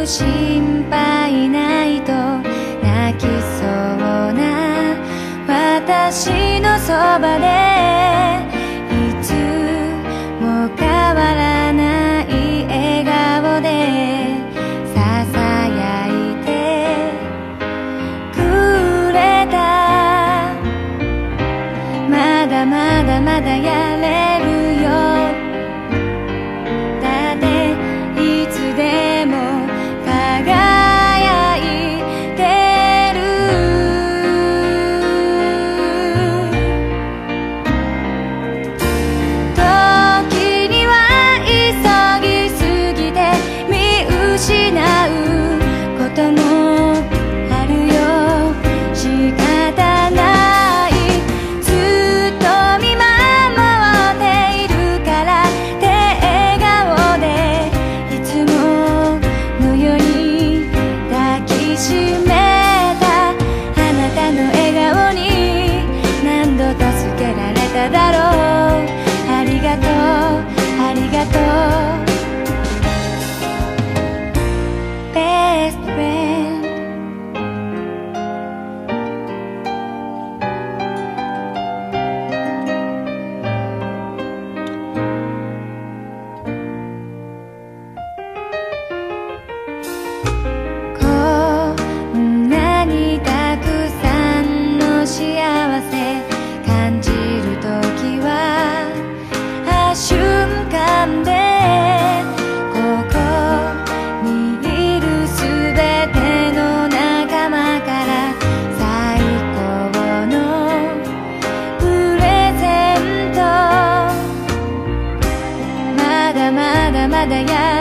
心配ないと泣きそうな私のそばでいつも変わらない笑顔でささやいてくれた。まだまだまだやれるよ。だっていつでも輝いてる。時には急ぎすぎて見失うこともあるよ。仕方ない。ずっと見守っているからって笑顔でいつものように抱きしめた。あなたの笑顔に何度助けられただろう。ありがとうありがとう Best friend。 こんなにたくさんの幸せ感じるときは瞬間でここにいるすべての仲間から最高のプレゼント。まだまだまだや